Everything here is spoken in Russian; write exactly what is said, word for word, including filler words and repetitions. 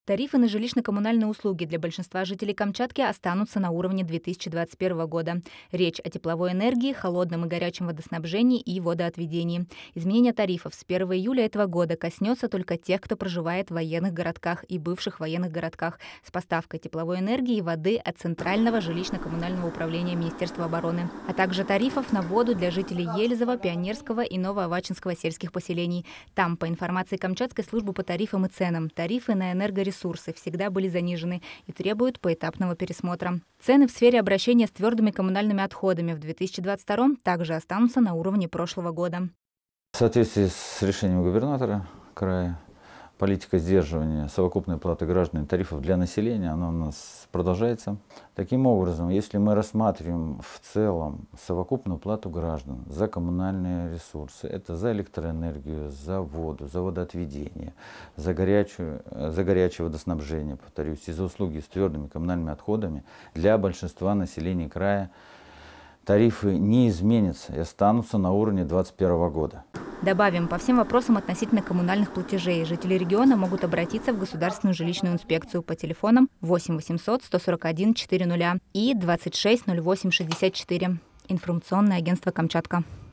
Тарифы на жилищно-коммунальные услуги для большинства жителей Камчатки останутся на уровне две тысячи двадцать первого года. Речь о тепловой энергии, холодном и горячем водоснабжении и водоотведении. Изменение тарифов с первого июля этого года коснется только тех, кто проживает в военных городках и бывших военных городках с поставкой тепловой энергии и воды от Центрального жилищно-коммунального управления Министерства обороны, а также тарифов на воду для жителей Елизово, Пионерского и Новоавачинского сельских поселений. Там, по информации Камчатской службы по тарифам и ценам, тарифы на энергоресурсы Ресурсы всегда были занижены и требуют поэтапного пересмотра. Цены в сфере обращения с твердыми коммунальными отходами в две тысячи двадцать втором также останутся на уровне прошлого года. В соответствии с решением губернатора края, политика сдерживания совокупной платы граждан и тарифов для населения, она у нас продолжается. Таким образом, если мы рассматриваем в целом совокупную плату граждан за коммунальные ресурсы, это за электроэнергию, за воду, за водоотведение, за, горячую, за горячее водоснабжение, повторюсь, и за услуги с твердыми коммунальными отходами, для большинства населения края тарифы не изменятся и останутся на уровне две тысячи двадцать первого года. Добавим, по всем вопросам относительно коммунальных платежей жители региона могут обратиться в Государственную жилищную инспекцию по телефонам восемь восемьсот сто сорок один четыреста и двадцать шесть ноль восемь шестьдесят четыре. Информационное агентство «Камчатка».